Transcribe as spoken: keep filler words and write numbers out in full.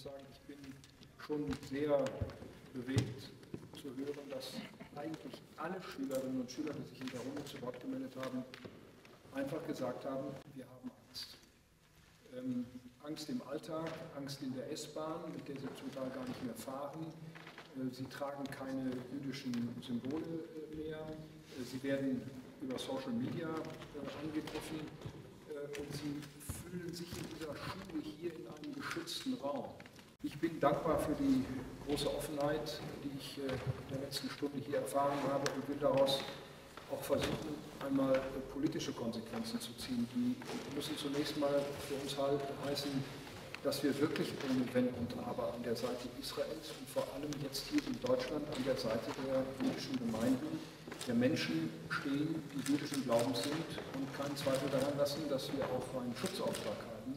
sagen, ich bin schon sehr bewegt zu hören, dass eigentlich alle Schülerinnen und Schüler, die sich in der Runde zu Wort gemeldet haben, einfach gesagt haben, wir haben Angst. Ähm, Angst im Alltag, Angst in der S-Bahn, mit der sie zum Teil gar nicht mehr fahren. Äh, sie tragen keine jüdischen Symbole äh, mehr. Äh, sie werden über Social Media äh, angegriffen äh, und sie fühlen sich in dieser Schule hier in einem geschützten Raum. Ich bin dankbar für die große Offenheit, die ich äh, in der letzten Stunde hier erfahren habe und will daraus auch versuchen, einmal politische Konsequenzen zu ziehen. Die müssen zunächst mal für uns halt heißen, dass wir wirklich ohne Wenn und Aber an der Seite Israels und vor allem jetzt hier in Deutschland an der Seite der jüdischen Gemeinden, der Menschen stehen, die jüdischen Glaubens sind und keinen Zweifel daran lassen, dass wir auch einen Schutzauftrag haben